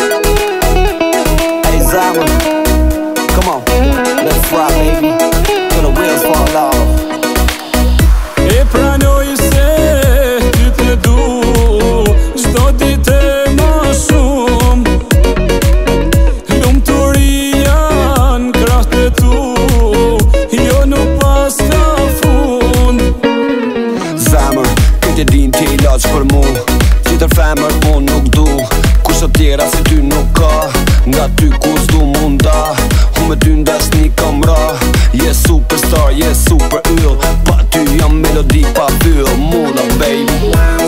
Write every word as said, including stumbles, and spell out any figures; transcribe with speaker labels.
Speaker 1: Hey Zama, come on, let's fly baby, till the wheels fall off.
Speaker 2: E pranoj se ty të du, çdo ditë e ma shumë. Lumturi janë krahët e tu, jo nuk pas ka fund.
Speaker 1: Zemër, këtë e din ti ilaç për mu, qitër femër unë nuk du, kusht të tjera si ty nuk ka, nga ty ku s'du munda, hu me ty ndas një kamra. Je superstar, je super yll, pa ty jam melodi pa fyll, muna baby.